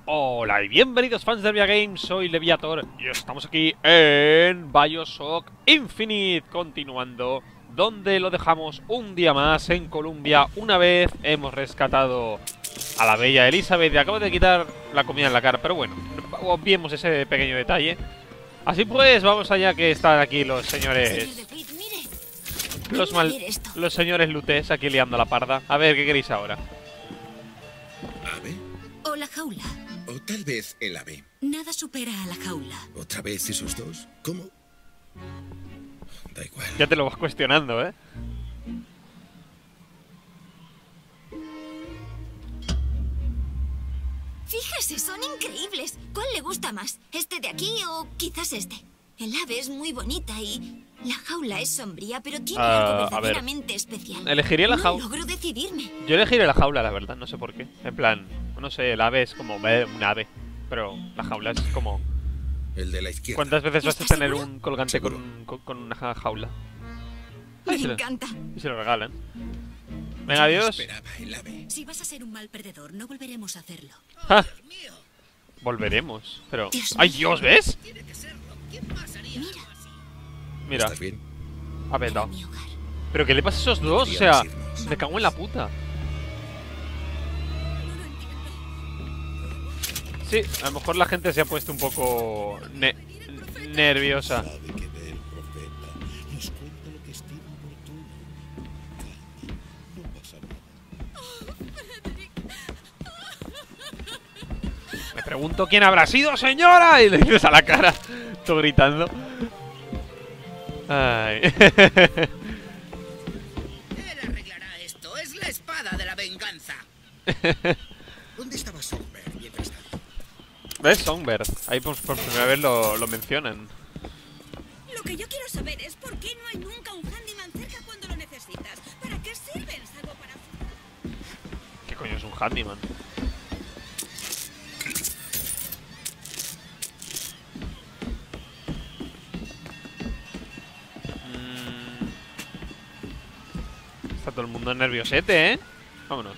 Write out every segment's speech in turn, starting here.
Hola y bienvenidos fans de Levia Games, soy Leviator y estamos aquí en BioShock Infinite, continuando donde lo dejamos un día más en Colombia. Una vez hemos rescatado a la bella Elizabeth y acabo de quitar la comida en la cara, pero bueno, obviemos ese pequeño detalle. Así pues, vamos allá que están aquí los señores... Los señores Lutes aquí liando la parda. A ver, ¿qué queréis ahora? ¿Ave? O la jaula. O tal vez el ave. Nada supera a la jaula. ¿Otra vez esos dos? ¿Cómo? Da igual. Ya te lo vas cuestionando, ¿eh? Fíjese, son increíbles. ¿Cuál le gusta más? ¿Este de aquí o quizás este? El ave es muy bonita y la jaula es sombría, pero tiene algo verdaderamente especial. Elegiría la jaula. No logro decidirme. Yo elegiría la jaula, la verdad, no sé por qué. En plan, no sé, el ave es como un ave, pero la jaula es como... El de la izquierda. ¿Cuántas veces vas a tener un colgante con una jaula? Me encanta. Y se lo regalan. Venga, adiós. Esperaba el ave. Si vas a ser un mal perdedor, no volveremos a hacerlo. ¡Ja! Volveremos, pero... Dios ¡Ay, mío! Dios! ¿Ves? Mira, Mira, ¿Estás bien? ha petado. mi hogar. ¿Pero qué le pasa a esos dos? O sea, me cago en la puta. Sí, a lo mejor la gente se ha puesto un poco... nerviosa. Me pregunto quién habrá sido, señora. Y le dices a la cara, todo gritando. Ay. Él arreglará esto. Es la espada de la venganza. ¿Dónde estaba Songbird mientras tanto? ¿Ves? Songbird. Ahí por primera vez lo mencionan. Lo que yo quiero saber es por qué no hay nunca un handyman cerca cuando lo necesitas. ¿Para qué sirven? Salvo para... ¿Qué coño es un handyman? Está todo el mundo nerviosete, ¿eh? Vámonos.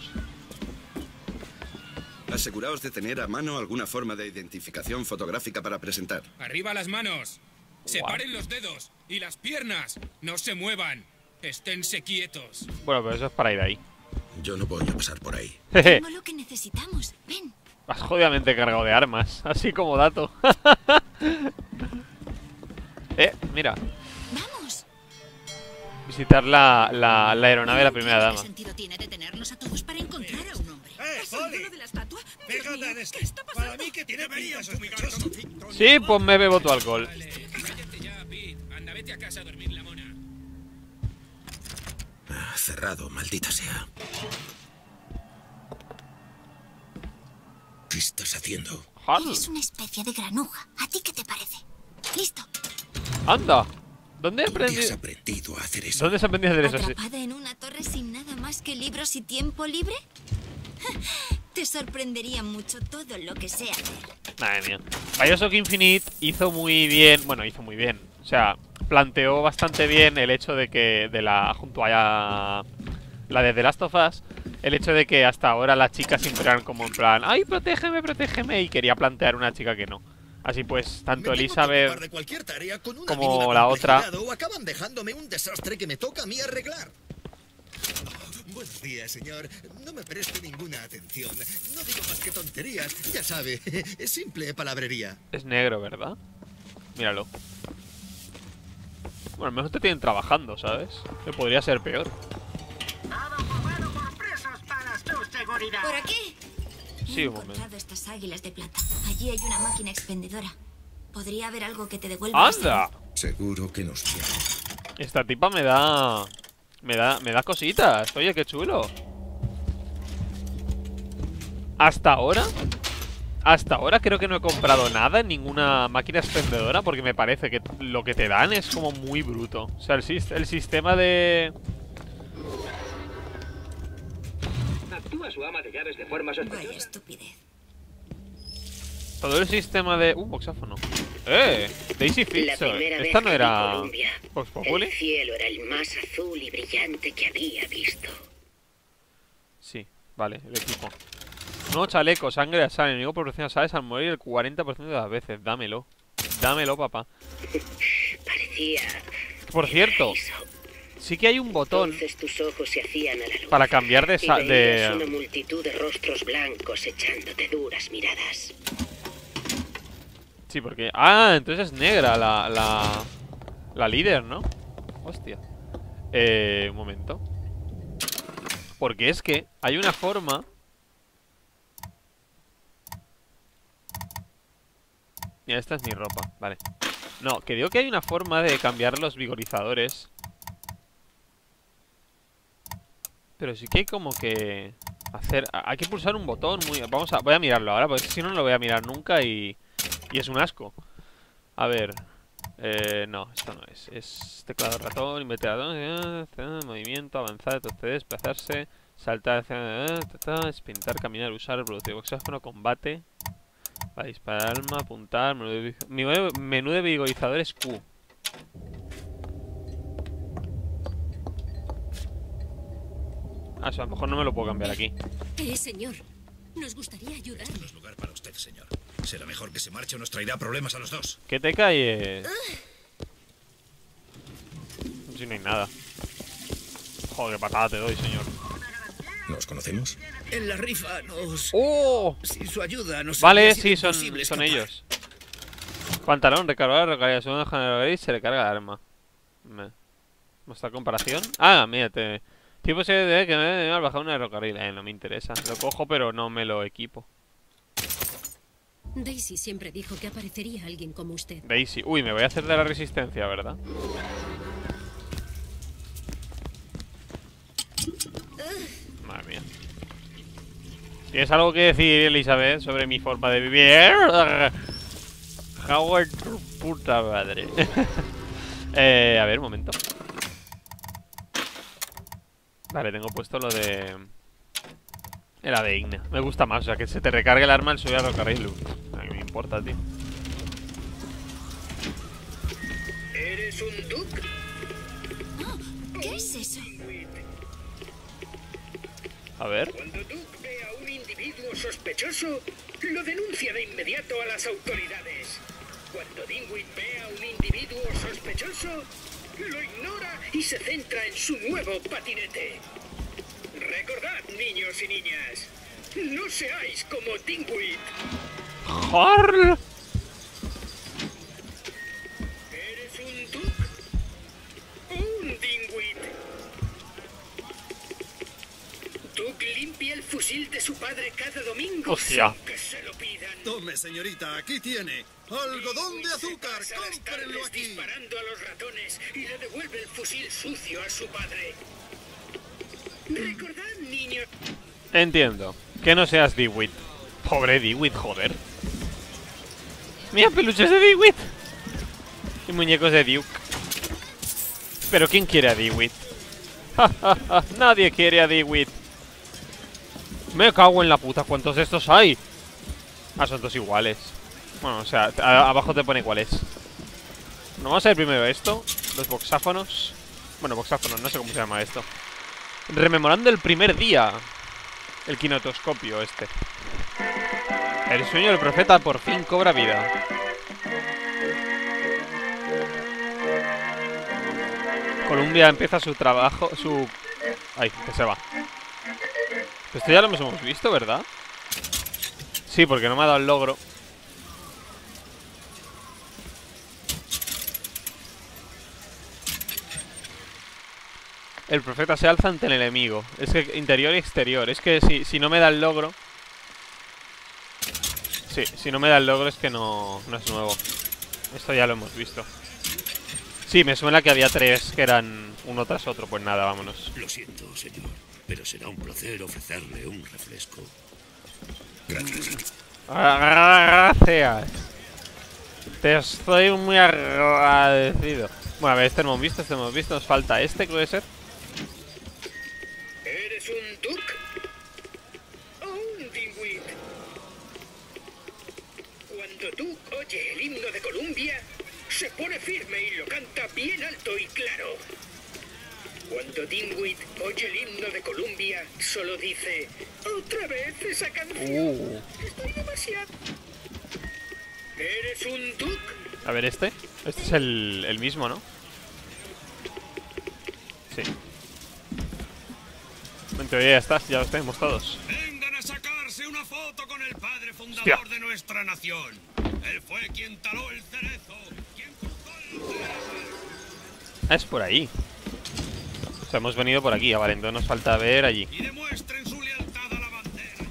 Aseguraos de tener a mano alguna forma de identificación fotográfica para presentar. ¡Arriba las manos! ¡Separen los dedos! ¡Y las piernas! ¡No se muevan! ¡Esténse quietos! Bueno, pero eso es para ir ahí. Yo no voy a pasar por ahí. Jeje. Tengo lo que necesitamos. Ven. Vas jodidamente cargado de armas. Así como dato. Mira. Vamos. Visitar la aeronave de la primera ¿Qué dama. sentido tiene detenernos a todos para encontrar a un hombre? ¿Es el ídolo de la estatua? Dios mío, ¿qué está Para pasando? mí que tiene pinta sospechoso. Sí, pues me bebo tu alcohol. Vale, cállate ya, Pete. Anda, vete a casa a dormir la mona. Cerrado, maldita sea. ¿Qué estás haciendo? Hal. Eres una especie de granuja. ¿A ti qué te parece? Listo. Anda. ¿Dónde ¿Dónde has aprendí? aprendido a hacer eso? ¿Dónde se aprendió a hacer eso? Sí. ¿Atrapada en una torre sin nada más que libros y tiempo libre? Te sorprendería mucho todo lo que sé hacer. Madre mía. BioShock Infinite hizo muy bien. Bueno, hizo muy bien. O sea, planteó bastante bien el hecho de que junto a la de The Last of Us, el hecho de que hasta ahora las chicas siempre eran como en plan, ¡ay, protégeme, protégeme! Y quería plantear una chica que no. Así pues, tanto Elizabeth de cualquier tarea con una como mínima la otra. complejidad, o acaban dejándome un desastre que me toca a mí arreglar. Buenos días, señor. No me preste ninguna atención. No digo más que tonterías. Ya sabe, es simple palabrería. es negro, ¿verdad? Míralo. Bueno, al menos te tienen trabajando, ¿sabes? Que podría ser peor. ¿Por aquí? Sí, He un momento. encontrado estas águilas de plata. Allí hay una máquina expendedora. Podría haber algo que te devuelva. ¡Anda! Seguro que nos tiene. Esta tipa me da cositas. Oye, qué chulo. Hasta ahora creo que no he comprado nada en ninguna máquina expendedora, porque me parece que lo que te dan es como muy bruto. O sea, el sistema de... Actúa su ama de llaves de forma Vaya sospechosa. estupidez. Todo el sistema de... boxáfono. Daisy La Fixer. primera vez Esta no que vi era... Columbia, Vox Populi. el cielo era el más azul y brillante que había visto. Sí, vale, el equipo. No, chaleco, sangre al sal. El enemigo proporciona sales al morir el 40% de las veces. Dámelo. Dámelo, papá. Parecía... Por cierto, sí que hay un botón tus ojos se hacían a la luz, para cambiar de... y veías una multitud de rostros blancos echándote duras miradas. Sí, porque... Ah, entonces es negra la líder, ¿no? Hostia. Un momento. Porque es que hay una forma... Mira, esta es mi ropa, vale. No, que digo que hay una forma de cambiar los vigorizadores. Pero sí que hay como que... Hay que pulsar un botón muy... Voy a mirarlo ahora, porque si no, no lo voy a mirar nunca y es un asco. A ver... no, esto no es. Es teclado ratón, invertir movimiento, avanzar, retroceder, desplazarse, saltar, pintar, caminar, usar, reproducir boxáfono, combate. Para disparar arma, apuntar. Menú de vigorizadores Q. Ah, eso a lo mejor no me lo puedo cambiar aquí. Señor, nos gustaría ayudar. Esto no es lugar para usted, señor. Será mejor que se marche o nos traerá problemas a los dos. ¿Qué te calles? Si no hay nada. Joder, qué patada te doy, señor. ¿Nos conocemos? En la rifa nos... ¡Oh! Sin su ayuda nos... Vale, sí, son ellos. Pantalón, recargar, recarga. Según el se recarga el arma. ¿Mostrar comparación? Ah, mírate. Tipo se debe que me al bajar una ferrocarril. No me interesa. Lo cojo, pero no me lo equipo. Daisy siempre dijo que aparecería alguien como usted. Daisy. Uy, me voy a hacer de la resistencia, ¿verdad? Madre mía. ¿Tienes algo que decir, Elizabeth, sobre mi forma de vivir? Howard, tu puta madre. A ver, un momento. Vale, tengo puesto lo de... Era de Ignea. Me gusta más, o sea, que se te recargue el arma al subir al ferrocarril. A mí me importa, tío. ¿Eres un Duke? Oh, ¿qué es eso? A ver. Cuando Duke ve a un individuo sospechoso, lo denuncia de inmediato a las autoridades. Cuando Dingwit ve a un individuo sospechoso, lo ignora y se centra en su nuevo patinete. Recordad, niños y niñas, no seáis como Dingwit. ¡Jorl! ¿Eres un Duke? ¿O un Dingwit? Duke limpia el fusil de su padre cada domingo. ¡Hostia! Sin que se lo pidan. Tome, señorita, aquí tiene. ¡Algodón de azúcar! ¡Cómprenlo aquí! Disparando a los ratones y le devuelve el fusil sucio a su padre. Recordad, niños. Entiendo. Que no seas Dewit. Pobre Dewit, joder. Mira, peluches de Dewit. Y muñecos de Duke. Pero ¿quién quiere a Dewit? Nadie quiere a Dewit. Me cago en la puta. ¿Cuántos de estos hay? Ah, son dos iguales. Bueno, o sea, abajo te pone cuál es. No, vamos a ver primero esto. Los boxáfonos. Bueno, boxáfonos, no sé cómo se llama esto. Rememorando el primer día. El kinetoscopio este. El sueño del profeta por fin cobra vida. Columbia empieza su trabajo. Ay, que se va. Esto ya lo hemos visto, ¿verdad? Sí, porque no me ha dado el logro. El profeta se alza ante el enemigo. Es que interior y exterior. Es que si no me da el logro... Sí, si no me da el logro es que no es nuevo. Esto ya lo hemos visto. Sí, me suena que había tres que eran uno tras otro. Pues nada, vámonos. Lo siento, señor, pero será un placer ofrecerle un refresco. Gracias. Gracias. Te estoy muy agradecido. Bueno, a ver, este no hemos visto, Nos falta este, puede ser. ¿Eres un Duke? ¿O un Dingwit? Cuando Duke oye el himno de Columbia, se pone firme y lo canta bien alto y claro. Cuando Dinwiddie oye el himno de Columbia, solo dice: ¡otra vez esa canción! Estoy demasiado... ¿Eres un duck? A ver, este es el mismo, ¿no? Sí. En teoría ya los tenemos todos. Vengan a sacarse una foto con el padre fundador de nuestra nación. Él fue quien taló el cerezo, quien cruzó el cerezo. Ah, es por ahí. O sea, hemos venido por aquí. Vale, entonces nos falta ver allí. Y demuestren su lealtad a la bandera.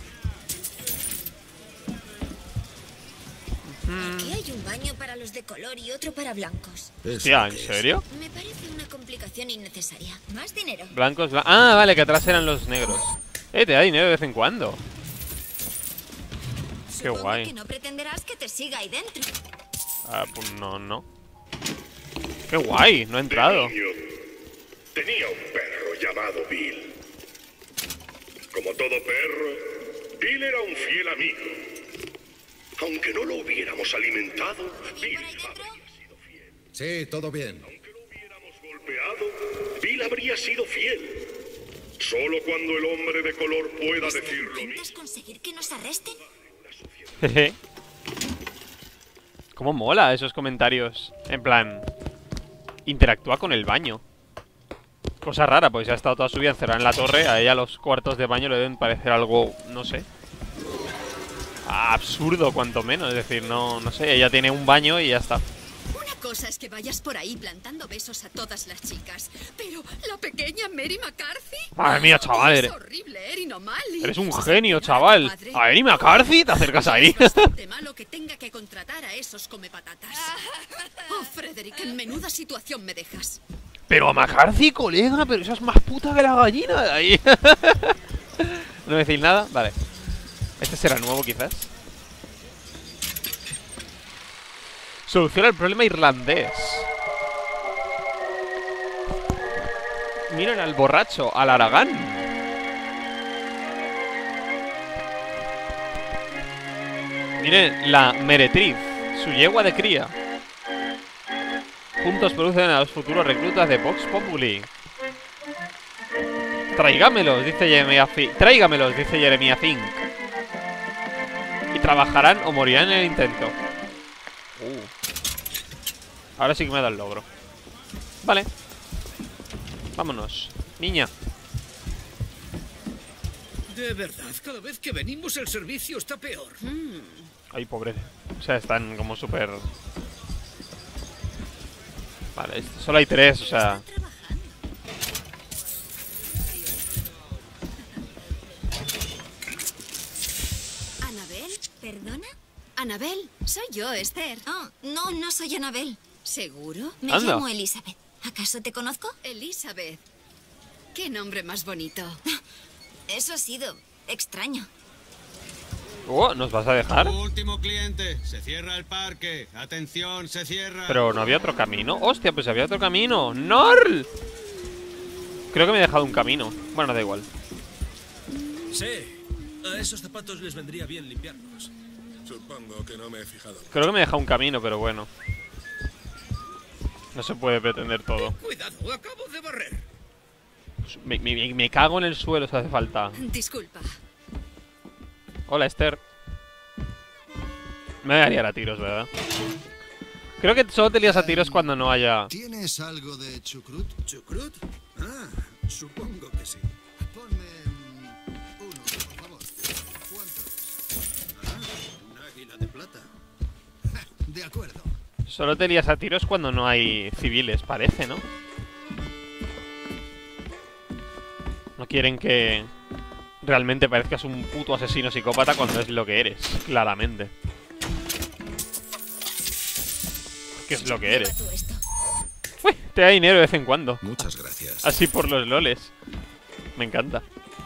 Aquí hay un baño para los de color y otro para blancos. Hostia, ¿en serio? Me parece una complicación innecesaria. Más dinero. Blancos, ah, vale, que atrás eran los negros. Te da dinero de vez en cuando. Qué Supongo guay. que no pretenderás que te siga ahí dentro. Ah, pues no. Qué guay, no he entrado. Tenía un perro llamado Bill. Como todo perro, Bill era un fiel amigo. Aunque no lo hubiéramos alimentado, Bill habría sido fiel. Sí, todo bien. Aunque lo hubiéramos golpeado, Bill habría sido fiel. Solo cuando el hombre de color pueda decirlo mismo. ¿Intentas conseguir que nos arresten? Jeje. Cómo mola esos comentarios. En plan, interactúa con el baño. Cosa rara, porque se ha estado toda su vida encerrada en la torre. A ella los cuartos de baño le deben parecer algo, no sé, absurdo cuanto menos. Es decir, no sé, ella tiene un baño y ya está. Una cosa es que vayas por ahí plantando besos a todas las chicas, pero la pequeña Mary McCarthy... Madre mía, chaval, Es horrible, Erin O'Malley. eres un genio, chaval. A Erin McCarthy, te acercas ahí. Es bastante malo que tenga que contratar a esos comepatatas. Oh, Frederick, en menuda situación me dejas. Pero a McCarthy, colega, pero esa es más puta que la gallina de ahí. ¿No me decís nada? Vale. Este será nuevo, quizás. Soluciona el problema irlandés. Miren al borracho, al Aragán. Miren la Meretriz, su yegua de cría. Juntos producen a los futuros reclutas de Vox Populi. Tráigamelos, dice Jeremiah Fink. Tráigamelos, dice Jeremiah Fink. Y trabajarán o morirán en el intento. Ahora sí que me da el logro. Vale. Vámonos. Niña. De verdad, cada vez que venimos el servicio está peor. Ay, pobre. O sea, están como súper... Vale, solo hay 3, o sea... ¿Anabel? ¿Perdona? Anabel, soy yo, Esther. Oh, no soy Anabel. ¿Seguro? Me llamo Elizabeth. ¿Acaso te conozco? Elizabeth. Qué nombre más bonito. Eso ha sido extraño. ¿Nos vas a dejar? Último cliente. Se cierra el parque. Atención, se cierra. Pero no había otro camino. Hostia, pues había otro camino. ¡Norl! Creo que me he dejado un camino. Bueno, da igual. Sí. A esos zapatos les vendría bien limpiarlos. Supongo que no me he fijado. Creo que me he dejado un camino, pero bueno. No se puede pretender todo. Cuidado, acabo de barrer. Pues me cago en el suelo si hace falta. Disculpa. Hola, Esther. Me daría a tiros, ¿verdad? Creo que solo te lías a tiros cuando no haya... ¿Tienes algo de chucrut? ¿Chucrut? Ah, supongo que sí. Ponme uno, por favor. ¿Cuánto es? Un águila de plata. De acuerdo. Solo te lías a tiros cuando no hay civiles, parece, ¿no? No quieren que realmente parezcas un puto asesino psicópata cuando es lo que eres, claramente. ¿Qué es lo que eres? Uy, te da dinero de vez en cuando. Muchas gracias. Así por los loles. Me encanta.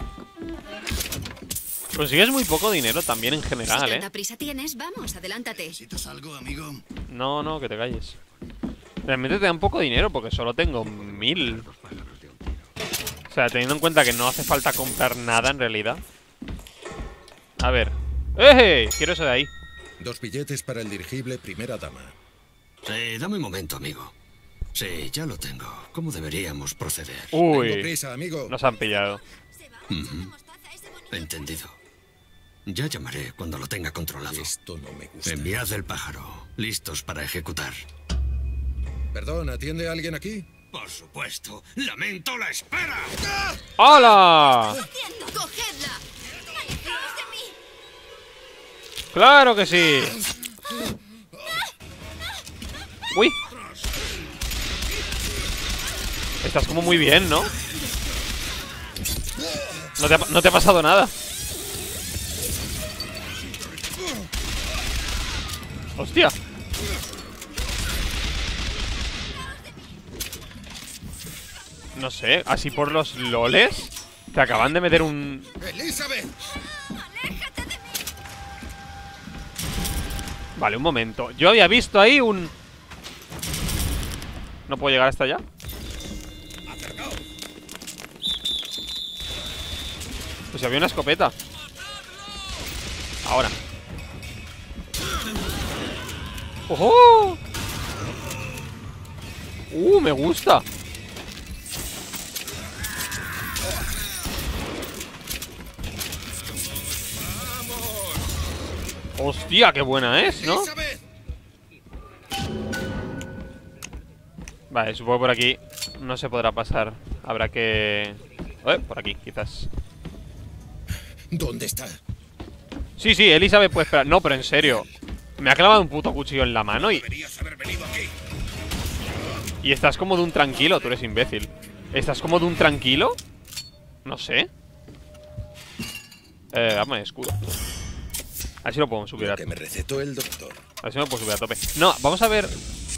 Consigues muy poco dinero también en general, Si tanta prisa tienes, vamos, adelántate. ¿Necesitas algo, amigo? No, que te calles. Realmente te dan poco dinero porque solo tengo 1000. O sea, teniendo en cuenta que no hace falta comprar nada en realidad. A ver. ¡Eh! Quiero eso de ahí. 2 billetes para el dirigible primera dama. Sí, dame un momento, amigo. Sí, ya lo tengo. ¿Cómo deberíamos proceder? Uy, Tengo prisa, amigo. nos han pillado. Entendido. Ya llamaré cuando lo tenga controlado. Esto no me gusta. Enviad el pájaro. Listos para ejecutar. Perdón, ¿atiende alguien aquí? Por supuesto. ¡Lamento la espera! ¡Hola! ¡Cogedla! ¡Alejaos de mí! ¡Claro que sí! ¡Uy! Estás como muy bien, ¿no? No te ha pasado nada. ¡Hostia! No sé, así por los loles te acaban de meter un... ¡Elizabeth! Vale, un momento. Yo había visto ahí un... ¿No puedo llegar hasta allá? Pues había una escopeta. Ahora. ¡Ojo! Me gusta. Hostia, qué buena es, ¿no? Vale, supongo que por aquí no se podrá pasar. Habrá que... por aquí, quizás. ¿Dónde está? Sí, sí, Elizabeth puede esperar. No, pero en serio. Me ha clavado un puto cuchillo en la mano y... Y estás como de un tranquilo, tú eres imbécil. ¿Estás como de un tranquilo? No sé. Dame escudo. A ver si lo podemos subir a... que me recetó el doctor. A ver si me lo puedo subir a tope. No, vamos a ver...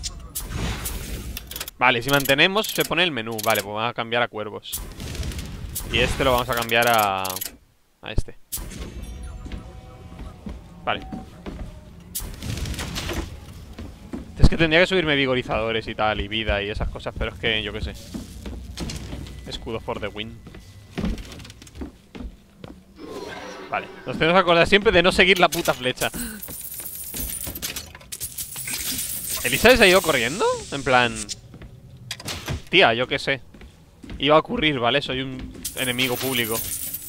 Vale, si mantenemos se pone el menú. Vale, pues vamos a cambiar a cuervos. Y este lo vamos a cambiar a este. Vale. Es que tendría que subirme vigorizadores y tal, y vida y esas cosas, pero es que yo qué sé. Escudo for the win. Vale, nos tenemos que acordar siempre de no seguir la puta flecha. ¿Elizabeth se ha ido corriendo? En plan... Tía, yo qué sé. Iba a ocurrir, ¿vale? Soy un enemigo público.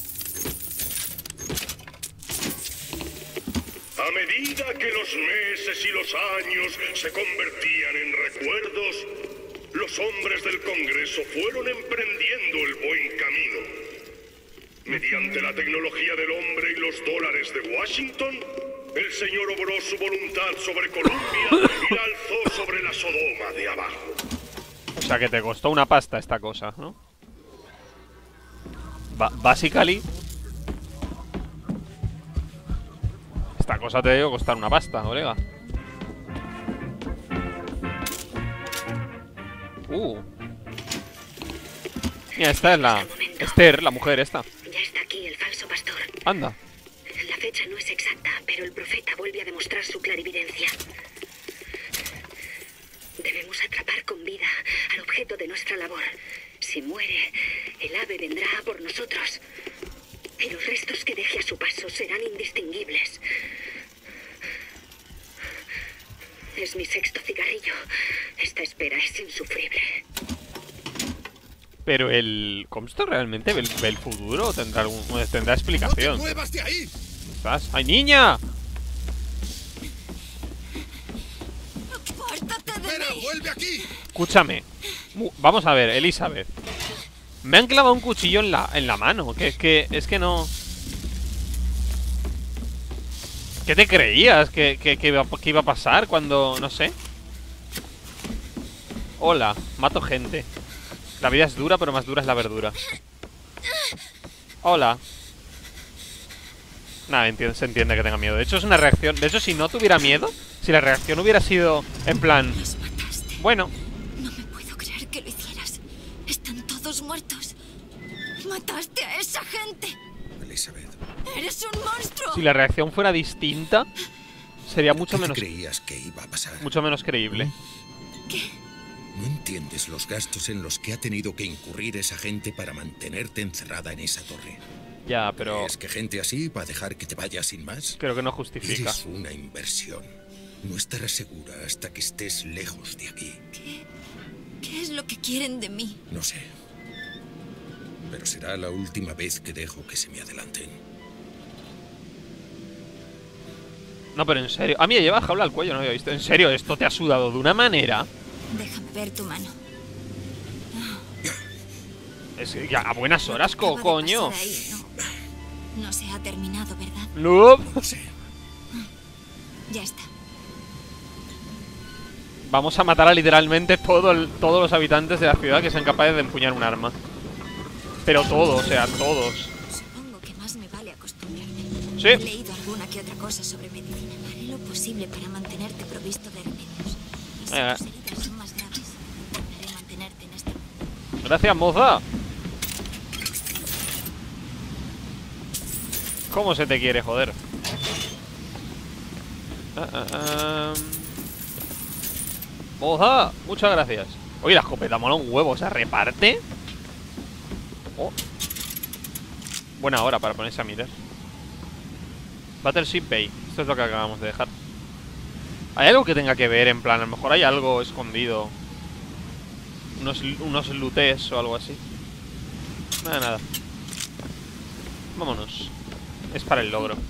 A medida que los meses y los años se convertían en recuerdos, los hombres del Congreso fueron emprendiendo el buen camino. Mediante la tecnología del hombre y los dólares de Washington, el señor obró su voluntad sobre Columbia y la alzó sobre la Sodoma de abajo. O sea que te costó una pasta esta cosa, ¿no? Basically, esta cosa te debe costar una pasta, colega. Mira, esta es la... Esther, la mujer esta. Ya está aquí el falso pastor. Anda. La fecha no es exacta, pero el profeta vuelve a demostrar su clarividencia. Debemos atrapar con vida al objeto de nuestra labor. Si muere, el ave vendrá a por nosotros. Y los restos que deje a su paso serán indistinguibles. Es mi sexto cigarrillo. Esta espera es insufrible. Pero el... ¿Cómo esto realmente ve el futuro? ¿Tendrá explicación? ¡No te muevas de ahí! ¿Estás? ¡Ay, niña! ¡Espera, vuelve aquí! Escúchame. Vamos a ver, Elizabeth. Me han clavado un cuchillo en la mano. Es que no... ¿Qué te creías? ¿Que iba a pasar cuando... no sé? Hola, mato gente. La vida es dura, pero más dura es la verdura. Hola. Nada, se entiende que tenga miedo. De hecho, es una reacción... De hecho, si no tuviera miedo, si la reacción hubiera sido en plan... Bueno. No me puedo creer que lo hicieras. Están todos muertos. Mataste a esa gente. Elizabeth. Eres un monstruo. Si la reacción fuera distinta, sería mucho menos... ¿Qué creías que iba a pasar? Mucho menos creíble. ¿Qué? No entiendes los gastos en los que ha tenido que incurrir esa gente para mantenerte encerrada en esa torre. Ya, pero... ¿Es que gente así va a dejar que te vayas sin más? Creo que no justifica. Es una inversión. No estarás segura hasta que estés lejos de aquí. ¿Qué? ¿Qué es lo que quieren de mí? No sé. Pero será la última vez que dejo que se me adelanten. No, pero en serio. A mí me lleva jaula al cuello, no había visto. En serio, esto te ha sudado de una manera. Déjame ver tu mano. Es que ya a buenas horas, coño. Ahí, no se ha terminado, ¿verdad? No. No sé. Ya está. Vamos a matar a literalmente todos los habitantes de la ciudad que sean capaces de empuñar un arma. Pero todos, o sea, todos. Supongo que más me vale acostumbrarme. Sí. He leído alguna que otra cosa sobre medicina. Haré lo posible para mantenerte provisto de remedios. Y si tus heridas son más graves, intentaré mantenerte en este mundo. Gracias, moza. ¿Cómo se te quiere, joder? Moza, muchas gracias. Oye, la escopeta mola un huevo, o sea, reparte. Oh. Buena hora para ponerse a mirar. Battleship Bay. Esto es lo que acabamos de dejar. ¿Hay algo que tenga que ver? En plan, a lo mejor hay algo escondido. Unos lutes o algo así. Nada. Vámonos. Es para el logro.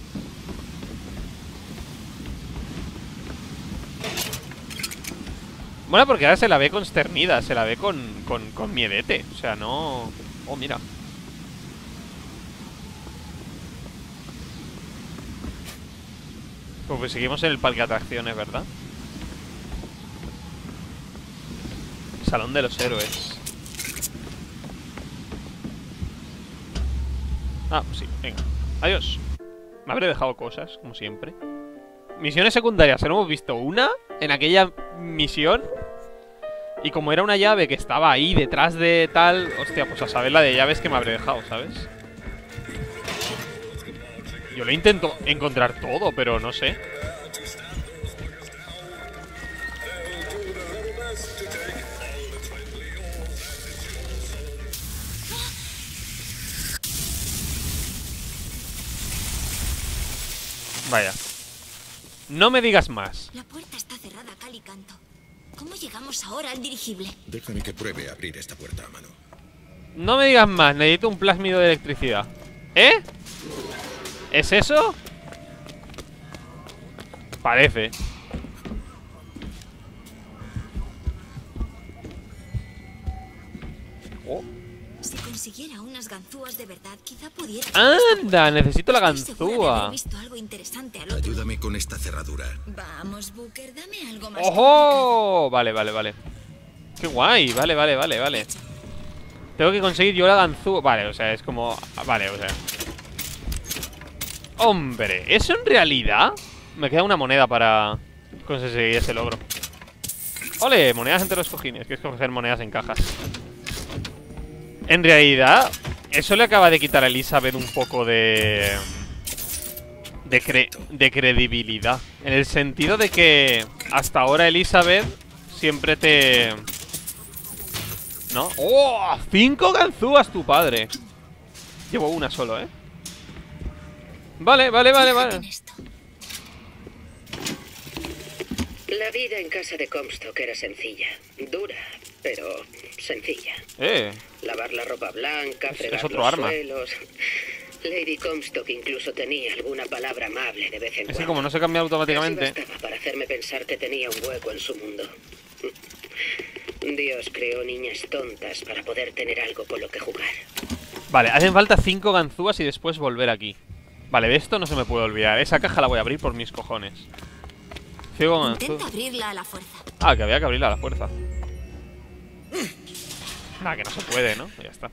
Bueno, porque ahora se la ve consternida. Se la ve con miedete. O sea, no... Oh, mira. Pues seguimos en el parque de atracciones, ¿verdad? Salón de los héroes. Ah, sí, venga. Adiós. Me habré dejado cosas, como siempre. Misiones secundarias, solo hemos visto una en aquella misión. Y como era una llave que estaba ahí detrás de tal... Hostia, pues a saber la de llaves que me habré dejado, ¿sabes? Yo le intento encontrar todo, pero no sé. Vaya. No me digas más. La puerta está cerrada a cal y canto. ¿Cómo llegamos ahora al dirigible? Déjame que pruebe a abrir esta puerta a mano. No me digas más, necesito un plásmido de electricidad. ¿Eh? ¿Es eso? Parece. Oh. Si consiguiera unas ganzúas de verdad, quizá pudiera... ¡Anda! Necesito la Estoy segura de ganzúa. haber visto algo interesante al otro Ayúdame lado. con esta cerradura. Vamos, Booker, dame algo más. ¡Ojo! Vale, vale, vale. ¡Qué guay! Vale, vale, vale, vale. Tengo que conseguir yo la ganzúa. Vale, o sea, es como... Vale, o sea... ¡Hombre! ¿Eso en realidad? Me queda una moneda para conseguir ese logro. ¡Ole! Monedas entre los cojines. Que es coger monedas en cajas. En realidad, eso le acaba de quitar a Elizabeth un poco de credibilidad. En el sentido de que hasta ahora Elizabeth siempre te... ¿No? ¡Oh! 5 ganzúas, tu padre. Llevo una solo, ¿eh? Vale, vale, vale, vale. La vida en casa de Comstock era sencilla. Dura, pero sencilla. Lavar la ropa blanca, fregar otro los arma. suelos. Lady Comstock incluso tenía alguna palabra amable de vez en Es que cuando. como no se cambia automáticamente... Casi bastaba para hacerme pensar que tenía un hueco en su mundo. Dios creó niñas tontas para poder tener algo con lo que jugar. Vale, hacen falta 5 ganzúas y después volver aquí. Vale, de esto no se me puede olvidar. Esa caja la voy a abrir por mis cojones. 5 ganzúas. Intenta abrirla a la fuerza. Ah, que había que abrirla a la fuerza. Nada, que no se puede, ¿no? Ya está.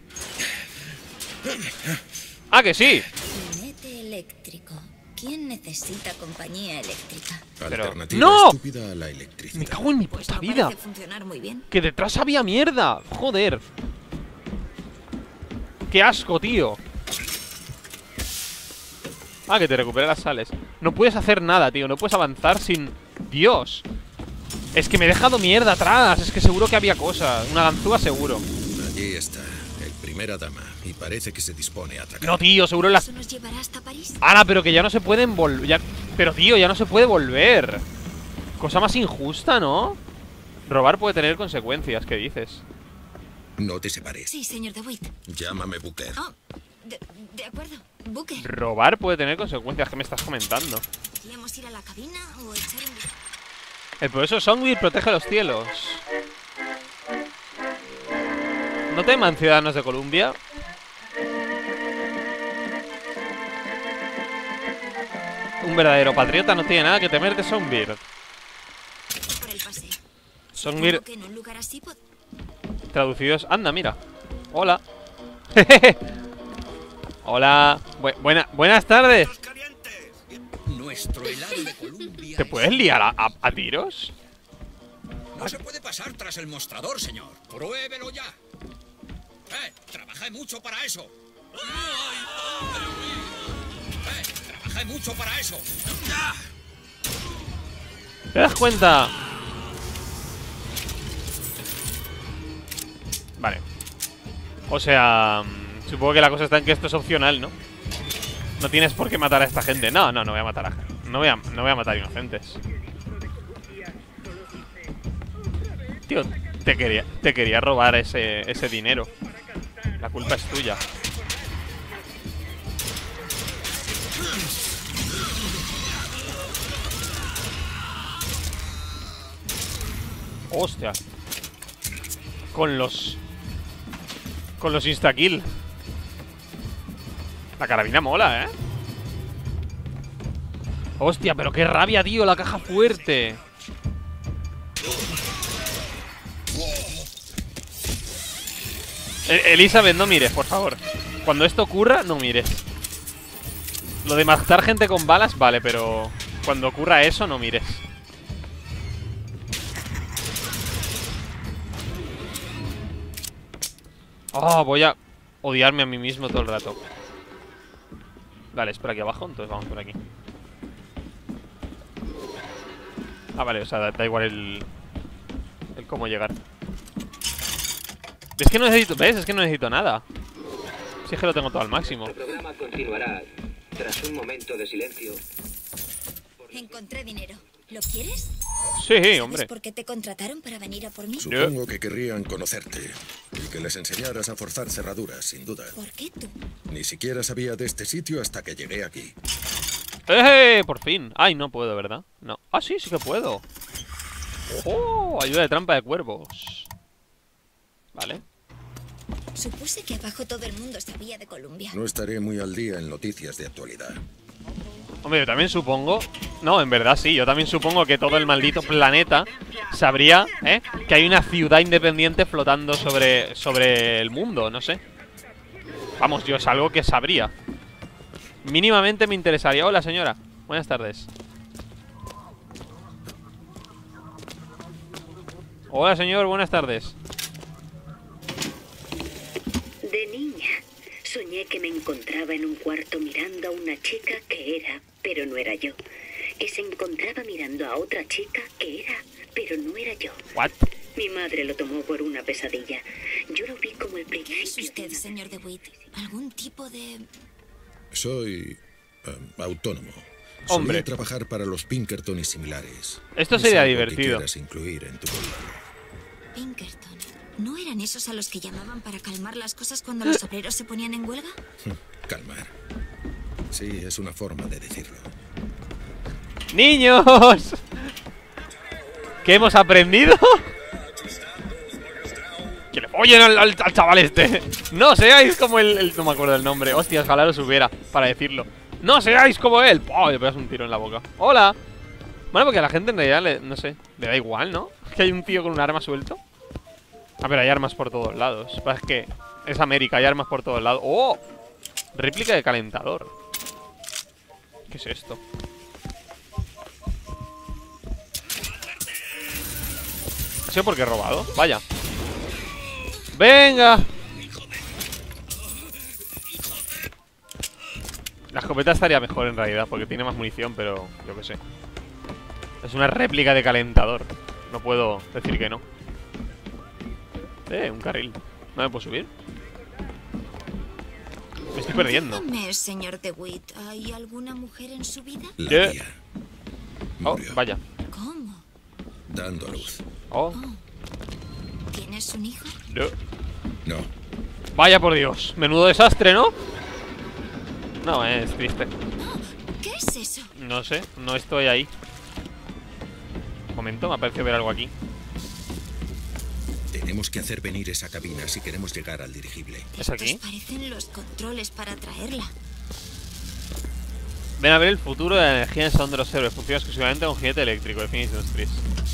¡Ah, que sí! Gabinete eléctrico. ¿Quién necesita compañía eléctrica? Alternativa ¡No! estúpida a la electricidad. Me cago en mi puta vida. Parece funcionar muy bien. Que detrás había mierda. Joder. Qué asco, tío. Ah, que te recupera las sales. No puedes hacer nada, tío. No puedes avanzar sin... Dios. Es que me he dejado mierda atrás. Es que seguro que había cosas. Una ganzúa seguro. Allí está, el primera dama. Y parece que se dispone a atacar. No, tío, seguro las... ¿Eso nos llevará hasta París? Ana, pero que ya no se pueden volver. Pero, tío, ya no se puede volver. Cosa más injusta, ¿no? Robar puede tener consecuencias, ¿qué dices? No te separes. Sí, señor DeWitt. Llámame Booker. Oh, de acuerdo. Booker. Robar puede tener consecuencias, ¿qué me estás comentando? ¿Podríamos ir a la cabina o echar un... El profesor Songbird protege los cielos. ¿No teman, ciudadanos de Columbia? Un verdadero patriota no tiene nada que temer de Songbird. Por el paseo. Songbird. Que en un lugar así Traducidos. Anda, mira. Hola. Hola. Buenas tardes. Nuestro helado de Columbia. ¿Te puedes liar a tiros? No se puede pasar tras el mostrador, señor. Pruébelo ya. Trabajé mucho para eso. Trabajé mucho para eso. ¿Te das cuenta? Vale. O sea, supongo que la cosa está en que esto es opcional, ¿no? No tienes por qué matar a esta gente. No voy a matar a gente. No voy a matar inocentes. Tío, te quería robar ese dinero. La culpa es tuya. Hostia. Con los insta-kill. La carabina mola, ¿eh? Hostia, pero qué rabia, tío, la caja fuerte. Elizabeth, no mires, por favor. Cuando esto ocurra, no mires. Lo de matar gente con balas, vale, pero cuando ocurra eso, no mires. Oh, voy a odiarme a mí mismo todo el rato. Vale, es por aquí abajo, entonces vamos por aquí. Ah, vale, o sea, da igual el cómo llegar. Es que no necesito, ¿ves? Es que no necesito nada. Si es que lo tengo todo al máximo. El programa continuará tras un momento de silencio. Encontré dinero. ¿Lo quieres? Sí, ¿Sabes hombre. por qué te contrataron para venir a por mí? Supongo que querrían conocerte y que les enseñaras a forzar cerraduras, sin duda. ¿Por qué tú? Ni siquiera sabía de este sitio hasta que llegué aquí. Por fin. Ay, no puedo, ¿verdad? No. Ah, sí, sí que puedo. ¡Oh! Ayuda de trampa de cuervos. Vale. Supuse que abajo todo el mundo sabía de Columbia. No estaré muy al día en noticias de actualidad. Hombre, yo también supongo... No, en verdad sí, yo también supongo que todo el maldito planeta sabría, que hay una ciudad independiente flotando sobre el mundo, no sé. Vamos, yo es algo que sabría. Mínimamente me interesaría. Hola, señora. Buenas tardes. Hola, señor. Buenas tardes. De niña, soñé que me encontraba en un cuarto mirando a una chica que era, pero no era yo. Que se encontraba mirando a otra chica que era, pero no era yo. ¿What? Mi madre lo tomó por una pesadilla. Yo lo vi como el principio. ¿Qué es usted, señor DeWitt? ¿Algún tipo de...? Soy autónomo. Hombre. Solía trabajar para los Pinkerton y similares. Esto Es sería algo que divertido. quieras incluir en tu currículum. Pinkerton. ¿No eran esos a los que llamaban para calmar las cosas cuando los obreros se ponían en huelga? Calmar. Sí, es una forma de decirlo. ¡Niños! ¿Qué hemos aprendido? Que le follen al chaval este. No seáis como no me acuerdo del nombre. Hostia, ojalá lo supiera para decirlo. No seáis como él. ¡Oh! Le pegas un tiro en la boca. ¡Hola! Bueno, porque a la gente en realidad, no sé, le da igual, ¿no? Que hay un tío con un arma suelto. A ver, hay armas por todos lados. Es que es América, hay armas por todos lados. ¡Oh! Réplica de calentador. ¿Qué es esto? ¿Ha sido porque he robado? Vaya. ¡Venga! La escopeta estaría mejor en realidad, porque tiene más munición, pero yo qué sé. Es una réplica de calentador. No puedo decir que no. Un carril. ¿No me puedo subir? Me estoy perdiendo. Dígame, señor DeWitt, ¿hay alguna mujer en su vida? La mía. Oh, vaya. ¿Cómo? Dando a luz. Oh. ¿Tienes un hijo? No. No. Vaya por Dios. Menudo desastre, ¿no? No, es triste. ¿Qué es eso? No sé, no estoy ahí. Un momento, me ha parecido ver algo aquí. Tenemos que hacer venir esa cabina si queremos llegar al dirigible. ¿Es aquí? Estos parecen los controles para traerla. Ven a ver el futuro de la energía en el Salón de los Héroes. Funciona exclusivamente con jinete eléctrico de Phoenix Industries.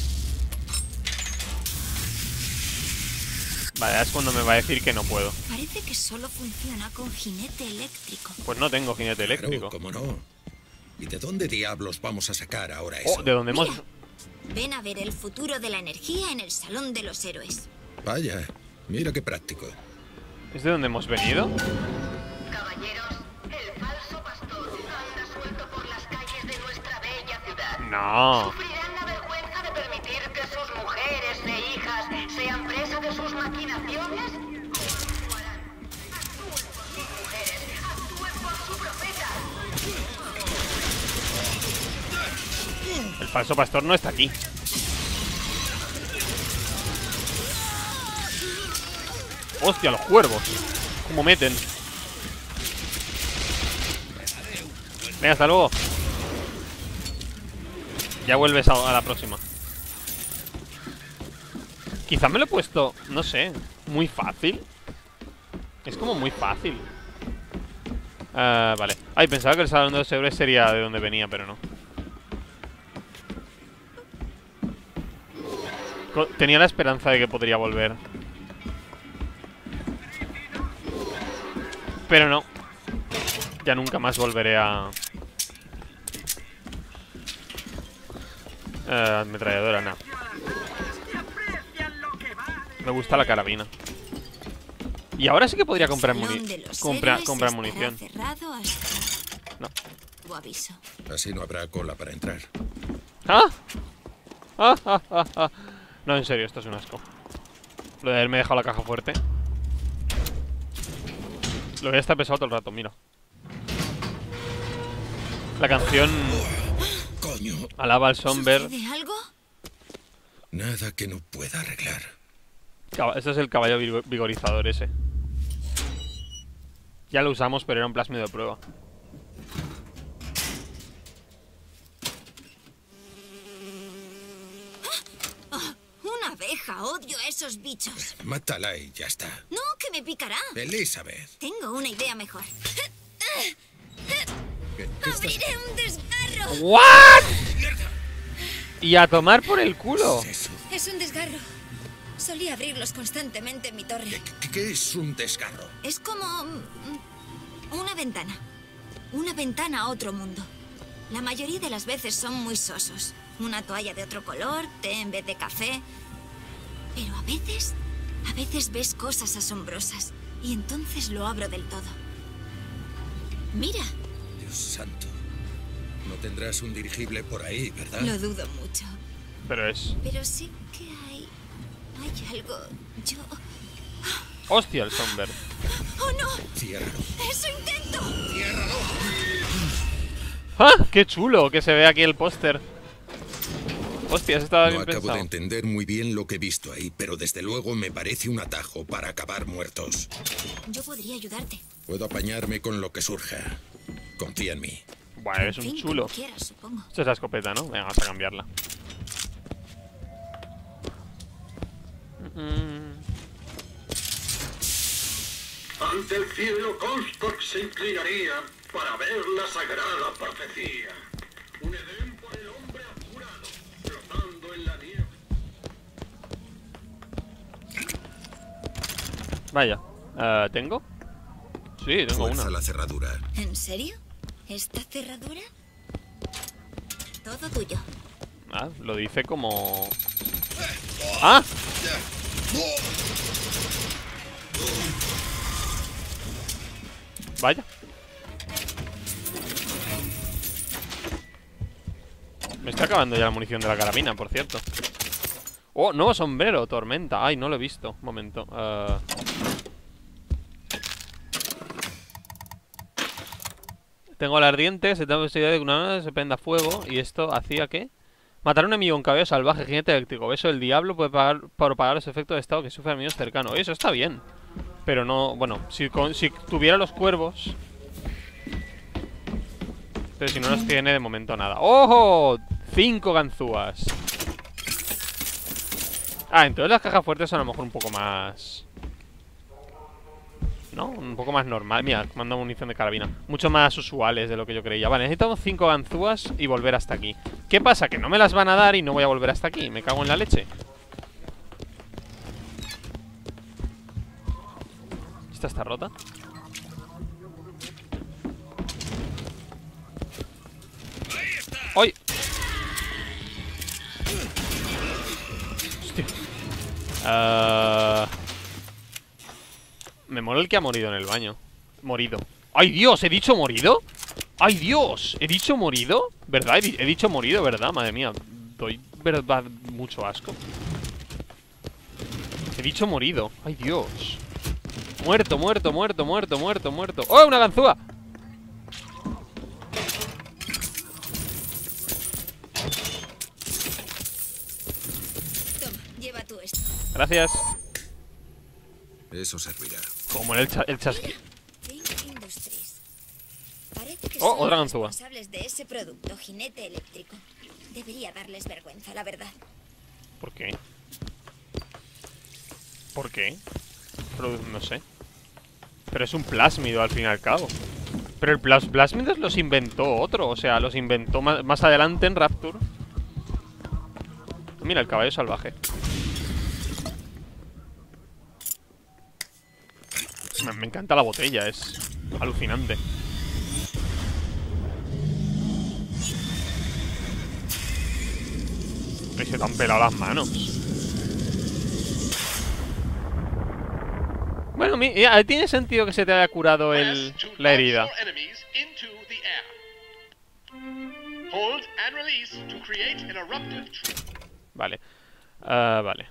Vale, es cuando me va a decir que no puedo. Parece que solo funciona con jinete eléctrico. Pues no tengo jinete eléctrico. Claro, ¿cómo no? ¿Y de dónde diablos vamos a sacar ahora eso? Oh, ¿de dónde hemos...? Mira, ven a ver el futuro de la energía en el Salón de los Héroes. Vaya, mira qué práctico. ¿Es de dónde hemos venido? Caballeros, el falso pastor anda suelto por las calles de nuestra bella ciudad. No. Sufrirán la vergüenza de permitir que sus mujeres e hijas sean presa de sus maquinaciones. ¿Cómo actuarán? Actúen por sus mujeres, actúen por su profeta. El falso pastor no está aquí. Hostia, los cuervos. ¿Cómo meten? Venga, hasta luego. Ya vuelves a la próxima. Quizá me lo he puesto, no sé, muy fácil. Es como muy fácil. Vale. Ay, pensaba que el Salón de los Héroes sería de donde venía, pero no. Tenía la esperanza de que podría volver. Pero no. Ya nunca más volveré a... ametralladora, no. Me gusta la carabina. Y ahora sí que podría comprar comprar munición. No. Aviso. Así no habrá cola para entrar. ¿Ah? No, en serio, esto es un asco. Lo de haberme dejado la caja fuerte. Lo voy a estar pesado todo el rato, mira. La canción Coño. alaba al Somber. ¿Sucede algo? Nada que no pueda arreglar. Este es el caballo vigorizador ese. Ya lo usamos, pero era un plásmido de prueba. Una abeja, odio a esos bichos. Mátala y ya está. No, que me picará. Elizabeth. Tengo una idea mejor. ¿Qué ¡Abriré un desgarro! ¿What? Y a tomar por el culo. Es un desgarro. Solía abrirlos constantemente en mi torre. ¿Qué es un desgarro? Es como... una ventana. Una ventana a otro mundo. La mayoría de las veces son muy sosos. Una toalla de otro color, té en vez de café. Pero a veces ves cosas asombrosas. Y entonces lo abro del todo. Mira. Dios santo. No tendrás un dirigible por ahí, ¿verdad? Lo dudo mucho. Pero sí que hay algo... Yo... Hostia, el Somber. ¡Oh, no! Ciérralo. ¡Eso intento! ¡Ciérralo! ¡Ah! ¡Qué chulo! Que se ve aquí el póster. Hostia, eso estaba bien No acabo pensado. de entender muy bien lo que he visto ahí, pero desde luego me parece un atajo para acabar muertos. Yo podría ayudarte. Puedo apañarme con lo que surja. Confía en mí. Buah, eres un chulo. Como quieras, supongo. Esto es la escopeta, ¿no? Venga, vamos a cambiarla. Ante el cielo, Comstock se inclinaría para ver la sagrada profecía. Un Edén por el hombre apurado, flotando en la nieve. Vaya. ¿Tengo? Sí, tengo Fuerza una. la cerradura. ¿En serio? ¿Esta cerradura? Todo tuyo. Ah, lo dice como... ¡Ah! Vaya. Me está acabando ya la munición de la carabina, por cierto. Oh, nuevo sombrero, tormenta. Ay, no lo he visto. Un momento. Tengo el ardiente, se da posibilidad de que una se prenda fuego. ¿Y esto hacía qué? Matar a un enemigo, un caballo salvaje, jinete eléctrico, beso del diablo, puede propagar los efectos de estado que sufren enemigos cercanos. Eso está bien. Pero no, bueno, si tuviera los cuervos. Pero si no los tiene de momento nada. ¡Ojo! 5 ganzúas. Ah, entonces las cajas fuertes son a lo mejor un poco más... ¿no? Un poco más normal. Mira, manda munición de carabina. Mucho más usuales de lo que yo creía. Vale, necesitamos 5 ganzúas y volver hasta aquí. ¿Qué pasa? Que no me las van a dar y no voy a volver hasta aquí. Me cago en la leche. ¿Esta está rota? ¡Ay! Hostia. Me mola el que ha morido en el baño. Morido. ¡Ay, Dios! ¿He dicho morido? ¡Ay, Dios! ¿He dicho morido? ¿Verdad? He dicho morido, ¿verdad? Madre mía. Doy, verdad, mucho asco. He dicho morido. ¡Ay, Dios! Muerto, muerto, muerto, muerto, muerto, muerto. ¡Oh, una ganzúa! Toma, lleva tú esto. Gracias. Eso servirá. Como en el chasqui. Parece que Oh, son otra los ganzúa. responsables de ese producto, jinete eléctrico. Debería darles vergüenza, la verdad. ¿Por qué? ¿Por qué? Pero no sé. Pero es un plásmido al fin y al cabo. Pero el plásmidos los inventó otro. O sea, los inventó más adelante en Rapture. Mira, el caballo salvaje. Me encanta la botella, es alucinante. Que se te han pelado las manos. Bueno, tiene sentido que se te haya curado la herida. Vale. Vale.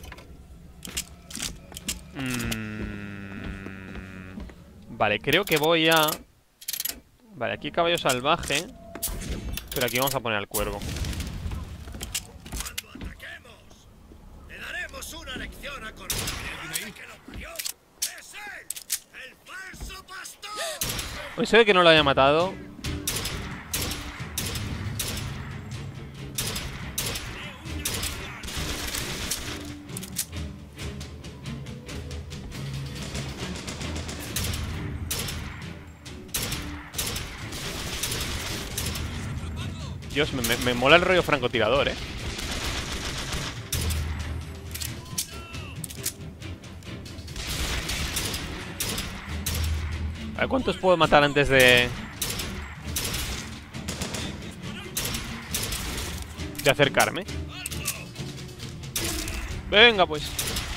Vale, creo que voy a... Vale, aquí caballo salvaje. Pero aquí vamos a poner al cuervo. Cuando ataquemos, le daremos una lección a Cordelia. Que lo parió. ¡Es él! ¡El falso pastor! Hoy se ve que no lo haya matado. Dios, me mola el rollo francotirador, A ver cuántos puedo matar antes de acercarme. Venga, pues.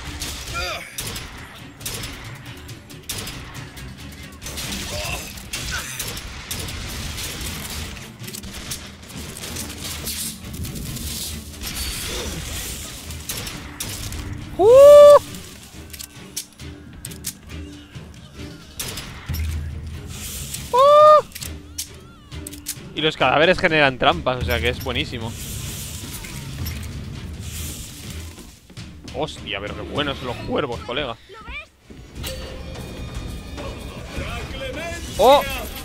Y los cadáveres generan trampas, o sea que es buenísimo. Hostia, pero qué buenos son los cuervos, colega. ¡Oh!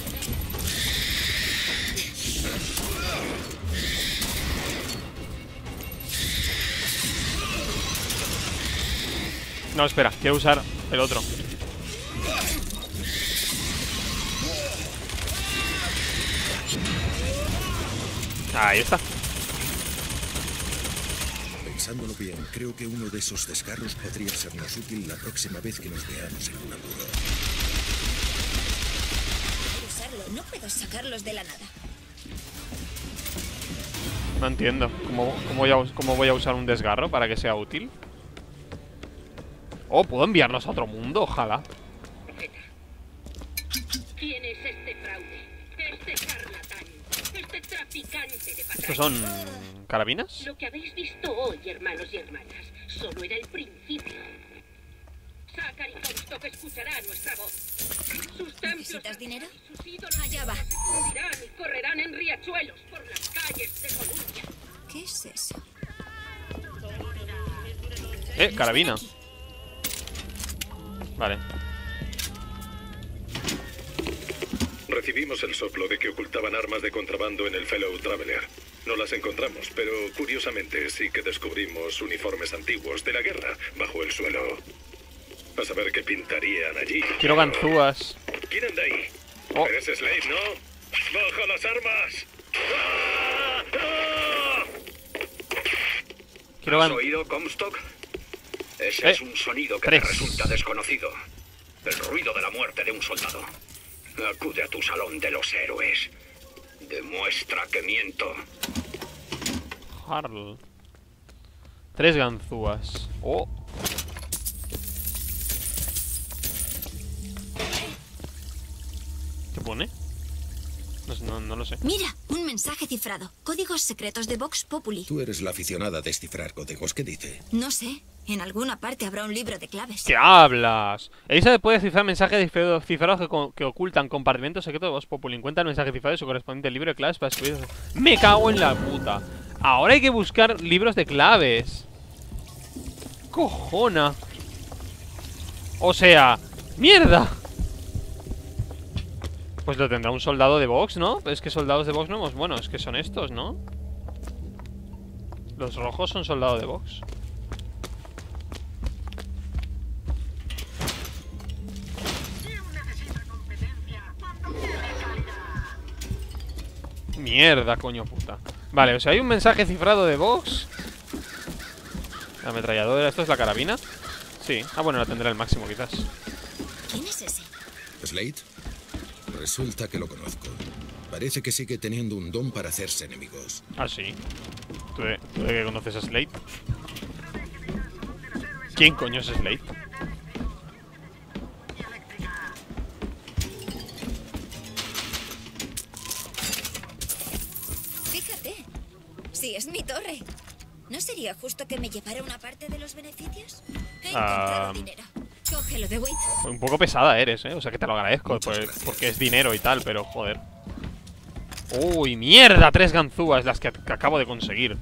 No, espera, quiero usar el otro. Ahí está. Pensándolo bien, creo que uno de esos desgarros podría sernos útil la próxima vez que nos veamos en un apuro. Quiero usarlo, no puedo sacarlos de la nada. No entiendo. ¿Cómo voy a usar un desgarro para que sea útil? Oh, ¿puedo enviarnos a otro mundo? Ojalá. ¿Quién es este fraude? Este charlatán, este traficante de patatas. ¿Estos son carabinas? Lo que habéis visto hoy, hermanos y hermanas, solo era el principio. Zachary Comstock escuchará nuestra voz. Sus templos, ¿necesitas dinero? sus ídolos Allá va. se fundirán y correrán en riachuelos por las calles de Columbia. ¿Qué es es eso? Carabina. Vale. Recibimos el soplo de que ocultaban armas de contrabando en el Fellow Traveler. No las encontramos, pero curiosamente sí que descubrimos uniformes antiguos de la guerra bajo el suelo. A saber qué pintarían allí. Quiero ganzúas. ¿Quién anda ahí? Oh. Eres Slade, ¿no? ¡Baja las armas! ¡Ah! ¡Ah! Quiero ¿Has oído, Comstock? Ese es un sonido que te resulta desconocido. El ruido de la muerte de un soldado. Acude a tu salón de los héroes. Demuestra que miento. Harl. 3 ganzúas. Oh. ¿Qué pone? No lo sé. Mira, un mensaje cifrado. Códigos secretos de Vox Populi. Tú eres la aficionada a descifrar códigos. ¿Qué dice? No sé. En alguna parte habrá un libro de claves. ¿Qué hablas? Elizabeth puede cifrar mensajes cifrados que ocultan compartimentos secretos de Vox Populi. Encuentra el mensaje cifrado de su correspondiente libro de claves para escribir. ¡Me cago en la puta! Ahora hay que buscar libros de claves. ¡Cojona! O sea... ¡Mierda! Pues lo tendrá un soldado de Vox, ¿no? Es que soldados de Vox no hemos... Bueno, es que son estos, ¿no? Los rojos son soldados de Vox. Mierda, coño puta. Vale, o sea, hay un mensaje cifrado de Vox. La ametralladora, ¿esto es la carabina? Sí, bueno, la tendrá el máximo quizás. ¿Quién es ese? ¿Slade? Resulta que lo conozco. Parece que sigue teniendo un don para hacerse enemigos. Ah, sí. ¿Tú de qué conoces a Slade? ¿Quién coño es Slade? Fíjate. Sí, es mi torre. ¿No sería justo que me llevara una parte de los beneficios? He encontrado dinero. Cógelo de Wade. Un poco pesada eres, ¿eh? O sea que te lo agradezco porque es dinero y tal, pero joder. ¡Uy, mierda! 3 ganzúas las que acabo de conseguir.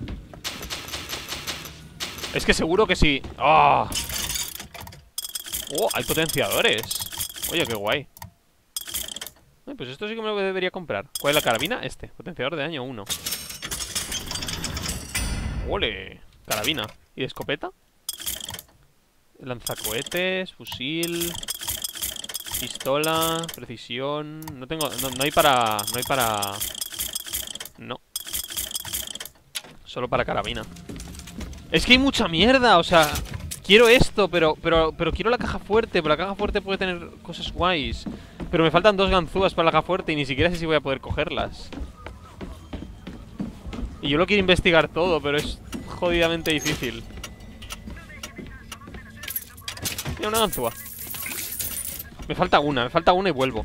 Es que seguro que sí. ¡Ah! ¡Oh! Hay potenciadores. Oye, qué guay. Pues esto sí que me lo debería comprar. ¿Cuál es la carabina? Este. Potenciador de daño 1. ¡Ole! Carabina. ¿Y de escopeta? Lanzacohetes, fusil, pistola, precisión. No tengo. No hay para. No hay para. No. Solo para carabina. Es que hay mucha mierda, o sea. Quiero esto, pero quiero la caja fuerte. Pero la caja fuerte puede tener cosas guays. Pero me faltan 2 ganzúas para la caja fuerte y ni siquiera sé si voy a poder cogerlas. Y yo lo quiero investigar todo, pero es jodidamente difícil. Mira, una ganzúa. Me falta una y vuelvo.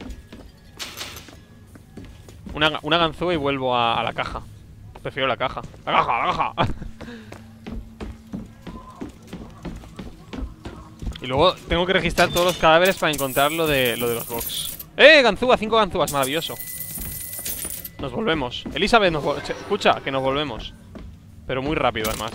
Una ganzúa y vuelvo a la caja. Prefiero la caja. ¡La caja, la caja! Y luego tengo que registrar todos los cadáveres para encontrar lo de los Vox. Ganzúa, 5 ganzúas, maravilloso. Nos volvemos. Elizabeth, escucha, que nos volvemos. Pero muy rápido además,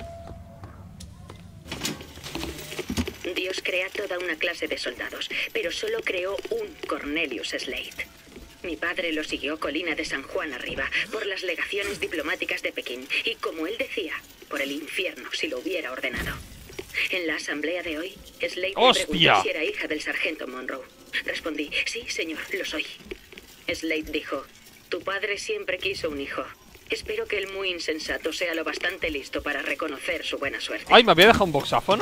Dios crea toda una clase de soldados, pero solo creó un Cornelius Slade. Mi padre lo siguió colina de San Juan arriba, por las legaciones diplomáticas de Pekín, y como él decía, por el infierno si lo hubiera ordenado. En la asamblea de hoy, Slade me preguntó si era hija del sargento Monroe. Respondí, sí, señor, lo soy. Slade dijo, tu padre siempre quiso un hijo. Espero que el muy insensato sea lo bastante listo para reconocer su buena suerte. Ay, ¿me había dejado un boxáfono?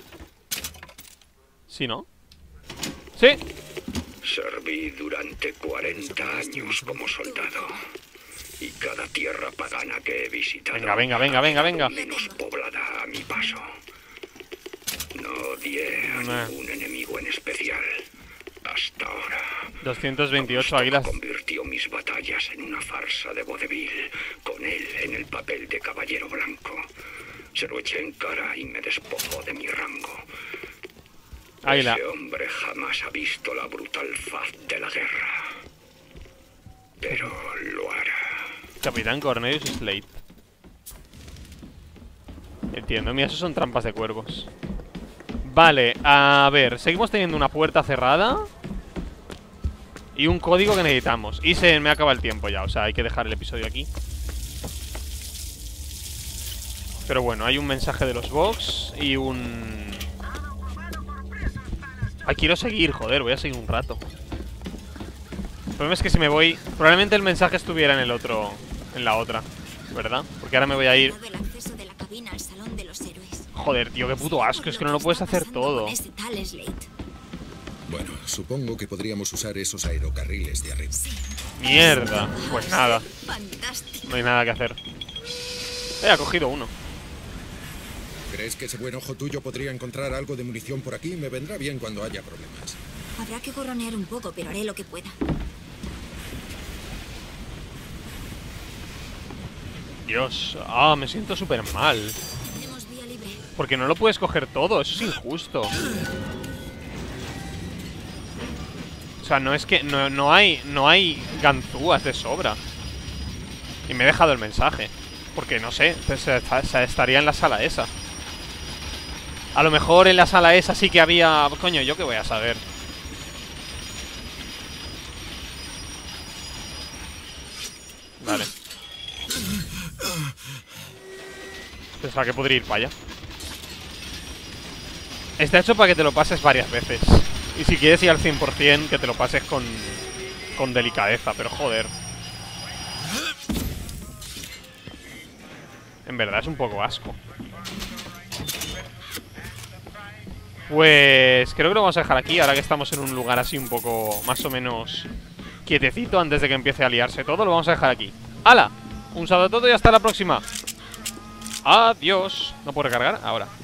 Sí, ¿no? Sí. Serví durante 40 años como soldado. Y cada tierra pagana que he visitado... Venga. ...menos poblada a mi paso. No odié a ningún enemigo en especial. Hasta ahora. 228 águilas. Convirtió mis batallas en una farsa de vodevil, con él en el papel de caballero blanco. Se lo eché en cara y me despojó de mi rango. Águila. Ese hombre jamás ha visto la brutal faz de la guerra. Pero lo hará. Capitán Cornelius Slade. entiendo. Mira, esos son trampas de cuervos. Vale, a ver. Seguimos teniendo una puerta cerrada y un código que necesitamos. Y se me acaba el tiempo ya, o sea, hay que dejar el episodio aquí. Pero bueno, hay un mensaje de los Vox y un... Ay, quiero seguir, joder, voy a seguir un rato. El problema es que si me voy... Probablemente el mensaje estuviera en el otro... En la otra, ¿verdad? Porque ahora me voy a ir... Joder, tío, qué puto asco. Es que no lo puedes hacer todo. Bueno, supongo que podríamos usar esos aerocarriles de arriba. Mierda. Pues nada. No hay nada que hacer. Ha cogido uno. ¿Crees que ese buen ojo tuyo podría encontrar algo de munición por aquí? Me vendrá bien cuando haya problemas. Habrá que gorronear un poco, pero haré lo que pueda. Dios, me siento súper mal. Porque no lo puedes coger todo, eso es injusto. O sea, no es que... No hay ganzúas de sobra. Y me he dejado el mensaje. Porque no sé, estaría en la sala esa. A lo mejor en la sala esa sí que había... Coño, ¿yo qué voy a saber? Vale. Pensaba que podría ir para allá. Está hecho para que te lo pases varias veces. Y si quieres ir al 100%, que te lo pases con delicadeza. Pero joder. En verdad es un poco asco. Pues creo que lo vamos a dejar aquí. Ahora que estamos en un lugar así un poco más o menos quietecito, antes de que empiece a liarse todo, lo vamos a dejar aquí. ¡Hala! Un saludo a todos y hasta la próxima. Adiós. ¿No puedo recargar? Ahora.